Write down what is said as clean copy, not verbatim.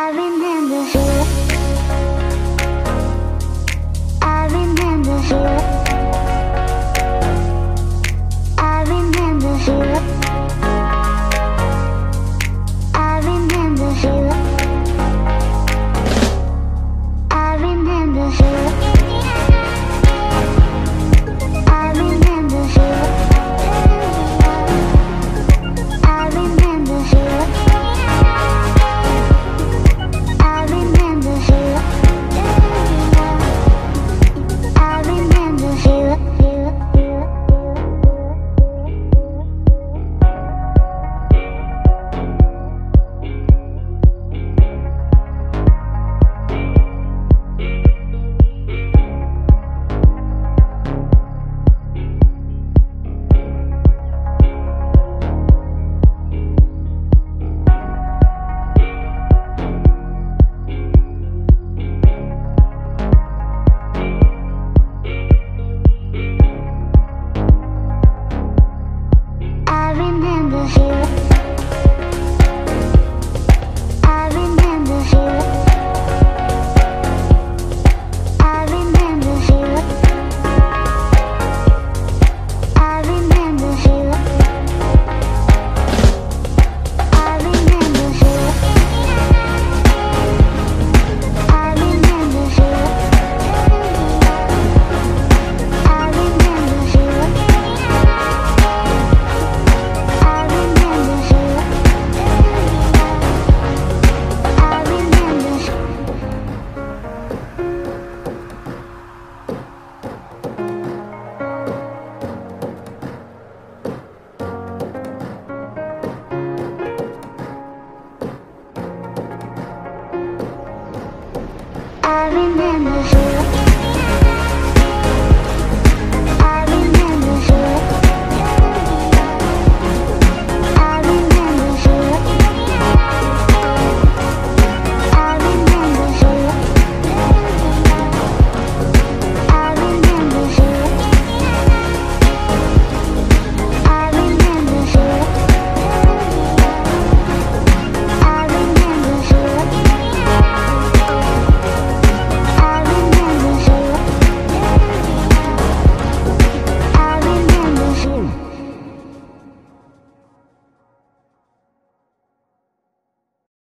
I remember you. I remember you. I remember you. I remember you. I remember you. I remember you. I remember you. I remember you. I remember you. I remember you. I remember you. I remember you. I remember you. I remember you. I remember you. I remember you. I remember you. I remember you. I remember